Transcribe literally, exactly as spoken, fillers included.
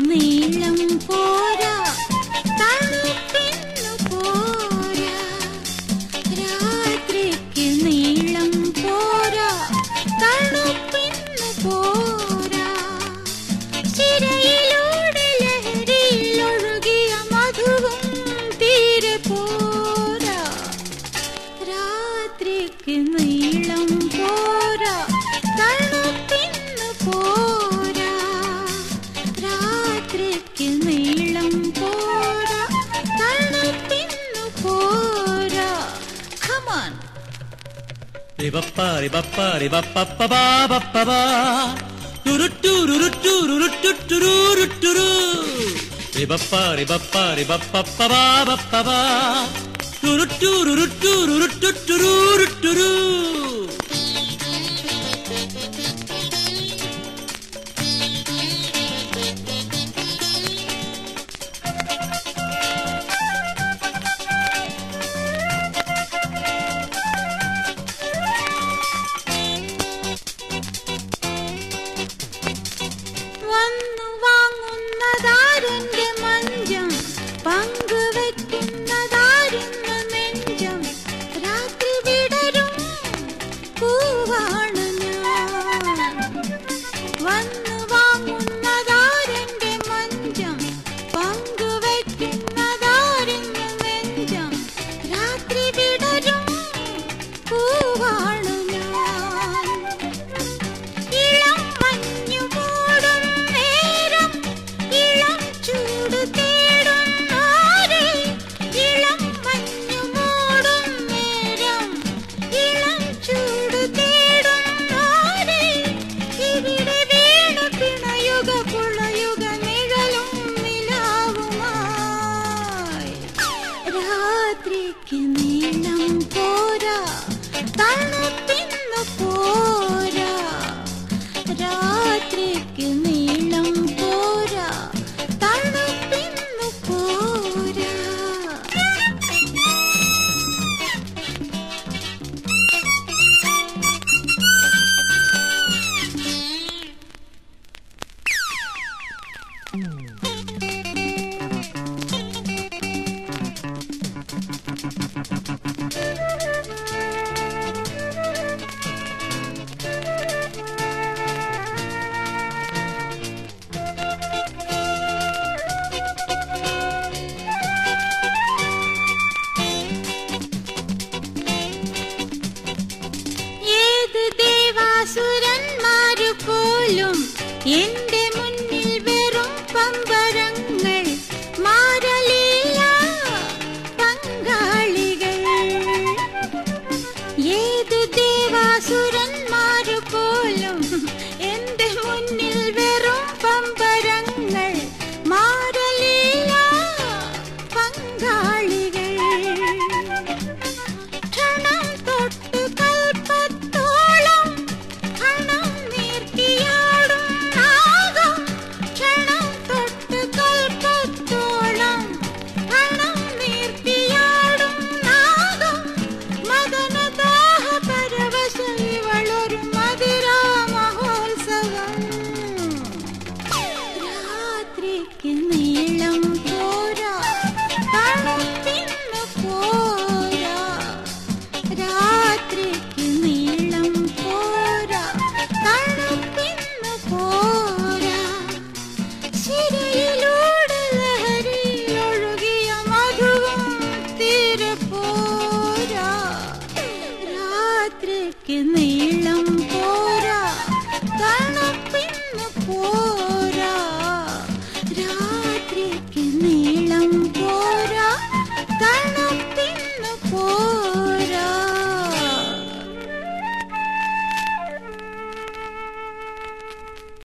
നീളം പോരാ തണുപ്പിന്നു പോരാ രാത്രിക്ക് നീളം പോരാ തണുപ്പിന്നു പോരാ ചിരയിലൂടെ ലഹരിയിൽ ഒഴുകിയ മധുവും തീരെ പോരാ രാത്രിക്ക് നീളം പോരാ തണുപ്പിന്നു പോരാ രാത്രിക്ക് നീളം പോരാ തണുപ്പിന്നു പോരാ. Come on. Ribappa ribappa ribappa ba ba ba ba turuttu turuttu turuttu turuttu ribappa ribappa ribappa ba ba ba ba turuttu turuttu turuttu turuttu. വന്നു വാങ്ങുന്നതാരെന്റെ മഞ്ചം പങ്കുവെക്കുന്നതാരുന്ന നെഞ്ചം രാത്രി വിടരും പൂവാണ് ഞാൻ. വന്നു വാങ്ങുന്നതാരെന്റെ മഞ്ചം പങ്കുവെക്കുന്നതാരുന്ന നെഞ്ചം രാത്രി വിടരും പൂവാണ് ഞാൻ. ഇളം മഞ്ഞു മൂടും നേരം ഇളം ചൂട് തേടുന്നോരെ ഇളം മഞ്ഞു മൂടും നേരം ഇളം ചൂട് തേടുന്നോരെ ഇവിടെ വീണ് പിണയുക പുളയുക നിഴലും നിലാവുമായി രാത്രിക്ക് നീളം പോരാ തണുപ്പിന്നു പോരാ രാത്രിക്ക് നീളം പോരാ തണുപ്പിന്നു പോരാ.